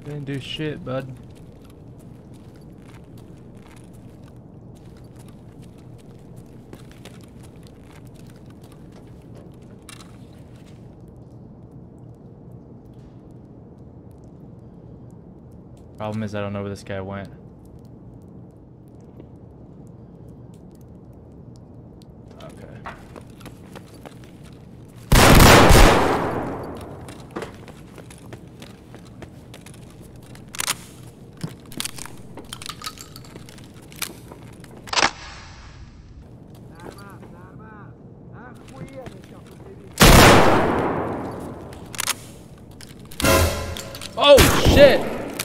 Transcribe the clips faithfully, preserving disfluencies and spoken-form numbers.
Didn't do shit, bud. Problem is, I don't know where this guy went. Okay. Oh shit!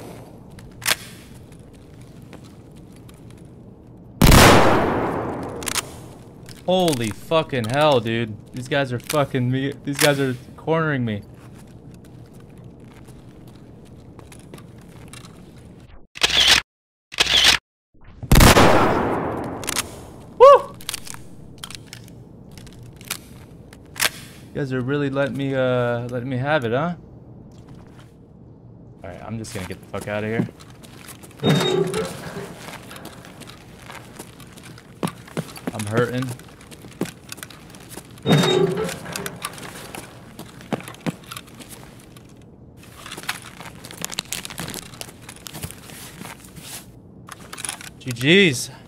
Holy fucking hell, dude. These guys are fucking me. These guys are cornering me. Woo! You guys are really letting me, uh, letting me have it, huh? Alright, I'm just gonna get the fuck out of here. I'm hurting. G G's.